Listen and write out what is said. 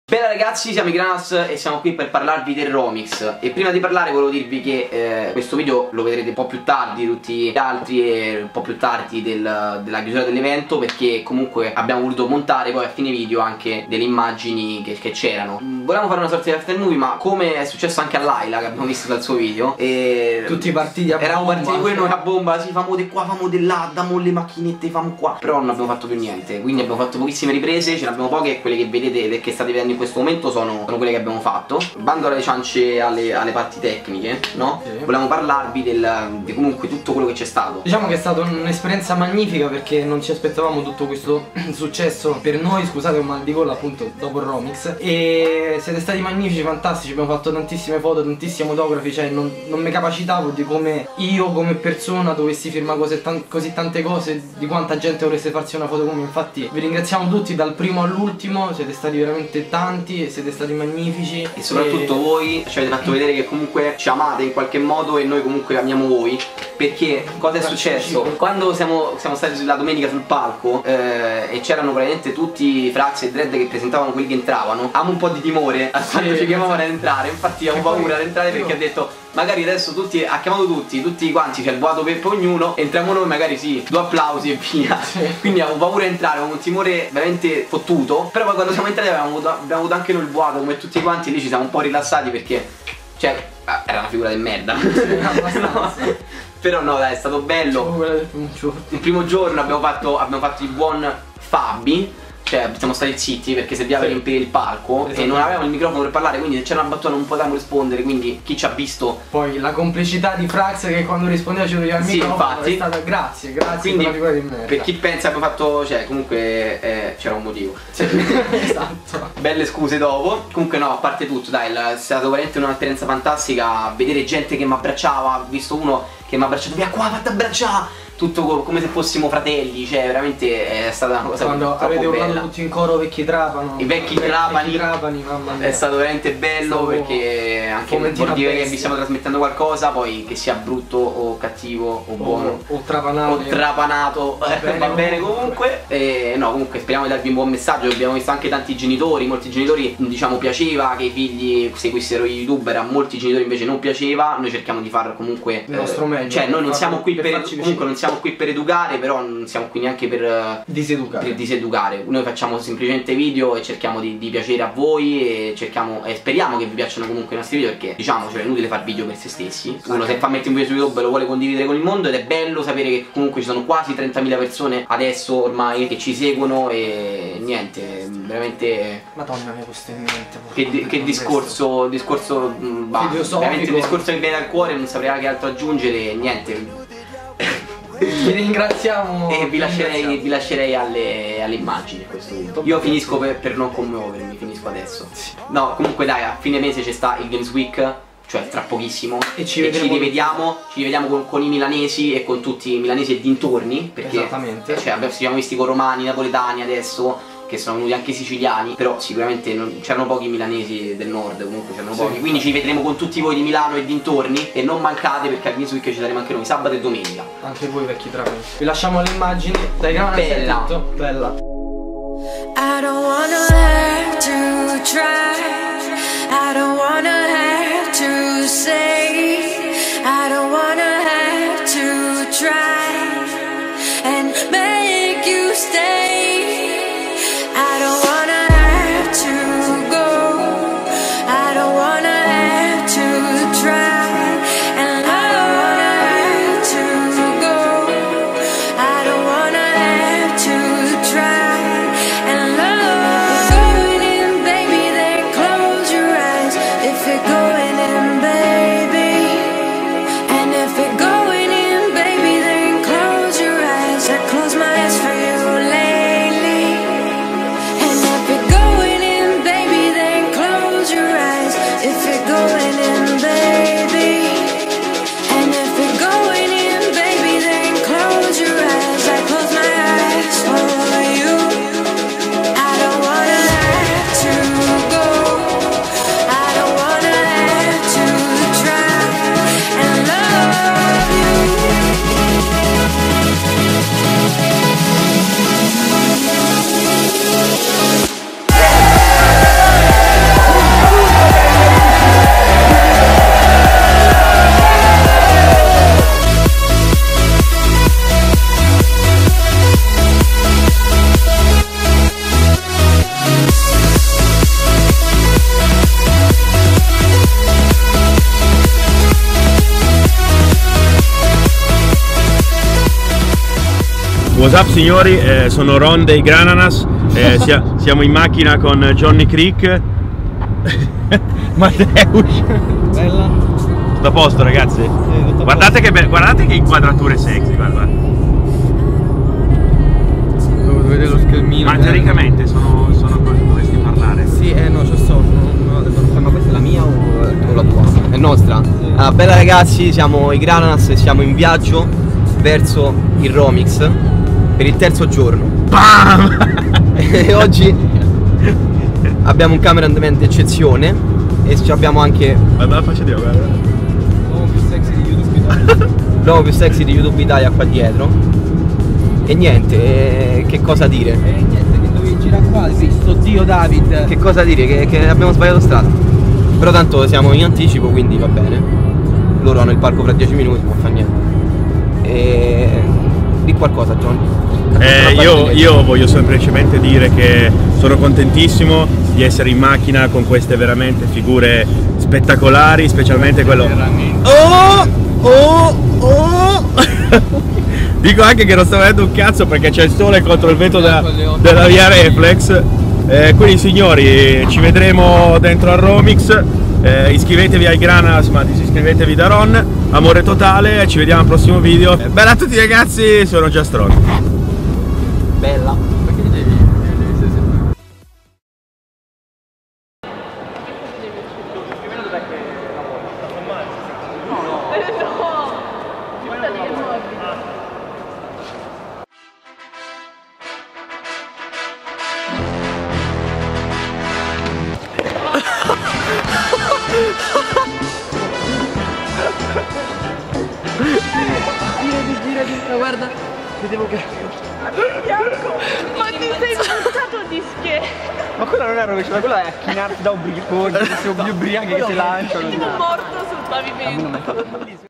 Bella ragazzi, siamo i Granas e siamo qui per parlarvi del Romix. E prima di parlare volevo dirvi che questo video lo vedrete un po' più tardi di tutti gli altri e un po' più tardi della chiusura dell'evento, perché comunque abbiamo voluto montare poi a fine video anche delle immagini che c'erano. Volevamo fare una sorta di after movie, ma come è successo anche a Laila, che abbiamo visto dal suo video, e tutti partiti a bomba. Eravamo partiti pure noi a bomba, sì, famo di qua, famo di là, dammo le macchinette, famo qua. Però non abbiamo fatto più niente, quindi abbiamo fatto pochissime riprese, ce ne abbiamo poche e quelle che vedete e che state vedendo in questo momento sono quelle che abbiamo fatto. Bando alle ciance alle parti tecniche, no? Sì. Volevamo parlarvi di comunque tutto quello che c'è stato. Diciamo che è stata un'esperienza magnifica, perché non ci aspettavamo tutto questo successo per noi, scusate un mal di gola appunto dopo il Romix. E siete stati magnifici, fantastici, abbiamo fatto tantissime foto, tantissimi autografi, cioè non mi capacitavo di come io come persona dovessi firmare così tante cose, di quanta gente volesse farsi una foto con me. Infatti vi ringraziamo tutti dal primo all'ultimo, siete stati veramente tanti e siete stati magnifici. E soprattutto voi ci avete fatto vedere che comunque ci amate in qualche modo e noi comunque amiamo voi. Perché cosa è successo? Quando siamo stati la domenica sul palco e c'erano praticamente tutti Frax e Dread che presentavano quelli che entravano, avevamo un po' di timore quando ci chiamavano ad entrare. Infatti avevo paura ad entrare perché ha detto magari adesso ha chiamato tutti quanti, c'è il boato per ognuno, entriamo noi, magari sì, 2 applausi e via. Quindi avevo paura di entrare, avevo un timore veramente fottuto. Però poi quando siamo entrati abbiamo avuto anche noi il boato come tutti quanti, lì ci siamo un po' rilassati perché, cioè, era una figura di merda. No. Però no dai, è stato bello. Il primo giorno abbiamo fatto il buon Fabi. Cioè siamo stati zitti perché serviva per riempire il palco e non avevamo il microfono per parlare, quindi se c'era una battuta non potevamo rispondere, quindi chi ci ha visto. Poi la complicità di Frax che quando rispondeva ci toglieva il microfono, infatti, è stata grazie quindi, per la figura di merda. Per chi pensa abbiamo fatto, cioè comunque c'era un motivo. Esatto. Belle scuse dopo. Comunque no, a parte tutto dai, è stata veramente un'esperienza fantastica vedere gente che mi abbracciava. Ho visto uno che mi ha abbracciato, via qua, fatti abbracciare, tutto come se fossimo fratelli, cioè veramente è stata una cosa quando avete urlato tutti in coro vecchi trapani. I vecchi trapani, mamma mia. È stato veramente bello perché anche vuol dire che vi stiamo trasmettendo qualcosa, poi che sia brutto o cattivo o buono o trapanato va bene comunque. E no, comunque speriamo di darvi un buon messaggio. Abbiamo visto anche tanti genitori, molti genitori diciamo piaceva che i figli seguissero gli youtuber, a molti genitori invece non piaceva. Noi cerchiamo di fare comunque il nostro meglio, cioè noi non siamo qui comunque non siamo qui per educare, però non siamo qui neanche per diseducare. Noi facciamo semplicemente video e cerchiamo di piacere a voi e speriamo che vi piacciono comunque i nostri video, perché diciamo cioè è inutile fare video per se stessi. Uno se fa mettere un video su YouTube lo vuole condividere con il mondo, ed è bello sapere che comunque ci sono quasi 30.000 persone adesso ormai che ci seguono e niente, veramente Madonna mia, questo in mente. che discorso veramente un discorso che viene dal cuore, non saprei che altro aggiungere, niente. Vi ringraziamo e vi lascerei alle immagini a questo punto. Io finisco per non commuovermi, finisco adesso. No, comunque dai, a fine mese c'è sta il Games Week, cioè tra pochissimo, e ci rivediamo con i milanesi e con tutti i milanesi e dintorni, perché esattamente, cioè, ci siamo visti con romani, napoletani adesso, che sono venuti anche siciliani, però sicuramente c'erano pochi milanesi del nord, comunque c'erano pochi, quindi ci vedremo con tutti voi di Milano e dintorni, e non mancate perché al Games Week ci saremo anche noi sabato e domenica. Anche voi vecchi trapani. Vi lasciamo le immagini dai canali. Bella. I don't wanna have to try, I don't wanna have to say, I don't wanna have to try and make you stay. I don't wanna have to go, I don't wanna have to try, and I don't wanna have to go, I don't wanna have to try, and love going in, baby. What's up signori, sono Ron dei Grananas, siamo in macchina con Johnny Creek. Mateusz. Bella. Tutto a posto ragazzi? Tutto a Guardate che inquadrature sexy, guarda. Devo vedere lo schermino. Ma teoricamente sono cose che dovresti parlare. Sì, no, c'ho sonno. Ma questa è la mia o la tua? È nostra? Sì. Ah, bella ragazzi, siamo i Grananas e siamo in viaggio verso il Romix per il terzo giorno. BAM! E oggi abbiamo un cameraman d'eccezione e abbiamo anche Guarda la faccia di guarda. L'uomo più sexy di YouTube Italia. l'uomo più sexy di YouTube Italia qua dietro. E niente, che cosa dire? Niente, che dovevi girare qua, Cristo Dio David. Che cosa dire? Che abbiamo sbagliato strada. Però tanto siamo in anticipo, quindi va bene. Loro hanno il parco fra 10 minuti, non fa niente. E di qualcosa, John. Io voglio semplicemente dire che sono contentissimo di essere in macchina con queste veramente figure spettacolari, specialmente quello. Dico anche che non sto vedendo un cazzo perché c'è il sole contro il vetro della via Reflex. Quindi signori, ci vedremo dentro al Romix. Iscrivetevi ai Grananas, ma disiscrivetevi da Ron. Amore totale, ci vediamo al prossimo video. Bella a tutti ragazzi, sono Just Ron. Bella. Perché ti devi girati, guarda, vedevo che Ma ti sei buttato di schiena? ma quello non è rovescio, ma quello è chinarsi da ubriaco, siamo più ubriachi che si lanciano. Tipo morto sul pavimento.